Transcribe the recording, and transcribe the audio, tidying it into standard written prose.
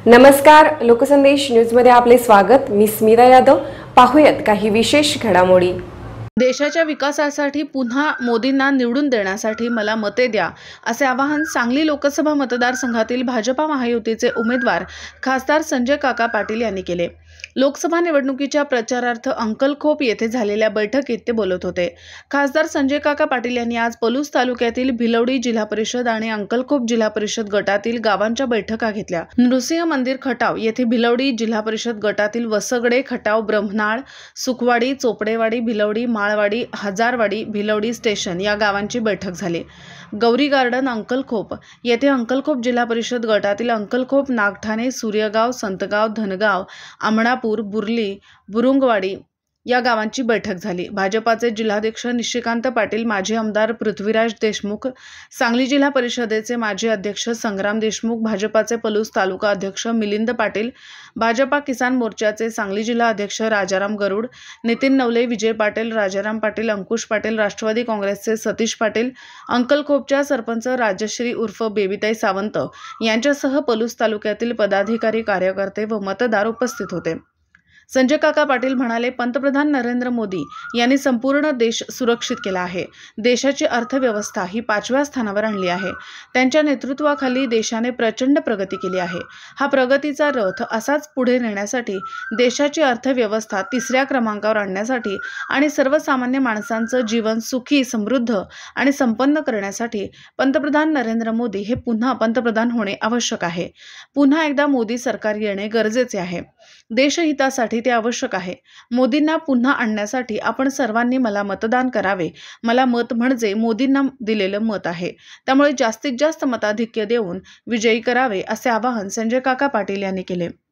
नमस्कार, लोकसंदेश न्यूजमध्ये आपले स्वागत। मी स्मिता यादव। पाहूयात काही विशेष घडामोडी। देशाच्या विकासासाठी पुन्हा मोदींना निवडून देण्यासाठी मला मते द्या, असे आवाहन सांगली लोकसभा मतदारसंघातील भाजपा महायुतीचे उमेदवार खासदार संजय काका पाटील यांनी केले। लोकसभा निवडणुकीच्या प्रचारार्थ अंकलखोप येथे झालेल्या बैठकीत ते बोलत होते। खासदार संजय काका पाटील यांनी आज पलूस तालुक्यातील भिलवडी जिल्हा परिषद आणि अंकलखोप जिल्हा परिषद गटातील गावांच्या बैठका घेतल्या। नृसिंह मंदिर खटाव येथे भिलवडी जिल्हा परिषद गटातील वसगडे, खटाव, ब्रह्मनाळ, सुखवाडी, चोपडेवाडी, भिलवडी, माळवाडी, हजारवाडी, भिलवडी स्टेशन या गावांची बैठक झाली। गौरी गार्डन अंकलखोप येथे अंकलखोप जिल्हा परिषद गटातील अंकलखोप, नागठाणे, सूर्यगाव, संतगाव, धनगाव, आमणापूर, बुर्ली, बुरुंगवाडी या गावांची बैठक झाली। भाजपाचे जिल्हाध्यक्ष निशिकांत पाटील, माजी आमदार पृथ्वीराज देशमुख, सांगली जिल्हा परिषदेचे माजी अध्यक्ष संग्राम देशमुख, भाजपाचे पलूस तालुका अध्यक्ष मिलिंद पाटील, भाजपा किसान मोर्चाचे सांगली जिल्हा अध्यक्ष राजाराम गरुड, नितीन नवले, विजय पाटील, राजाराम पाटील, अंकुश पाटील, राष्ट्रवादी काँग्रेसचे सतीश पाटील, अंकलखोपच्या सरपंच राजश्री उर्फ बेबीताई सावंत यांच्यासह पलूस तालुक्यातील पदाधिकारी, कार्यकर्ते व मतदार उपस्थित होते। संजय काका पाटील म्हणाले, पंतप्रधान नरेंद्र मोदी यांनी संपूर्ण देश सुरक्षित केला आहे। देशाची अर्थव्यवस्था ही 5व्या स्थानावर आणली आहे। त्यांच्या नेतृत्वाखाली देशाने प्रचंड प्रगती केली आहे। हा प्रगतीचा रथ असाच पुढे नेण्यासाठी, देशाची अर्थव्यवस्था 3ऱ्या क्रमांकावर आणण्यासाठी आणि सर्वसामान्य माणसांचं जीवन सुखी, समृद्ध आणि संपन्न करण्यासाठी पंतप्रधान नरेंद्र मोदी हे पुन्हा पंतप्रधान होणे आवश्यक आहे। पुन्हा एकदा मोदी सरकार येणे गरजेचे आहे। देशहितासाठी ते आवश्यक आहे। मोदींना पुन्हा आणण्यासाठी आपण सर्वांनी मला मतदान करावे। मला मत म्हणजे मोदींना दिलेलं मत आहे। त्यामुळे जास्तीत जास्त मताधिक्य देऊन विजयी करावे, असे आवाहन संजय काका पाटील यांनी केले।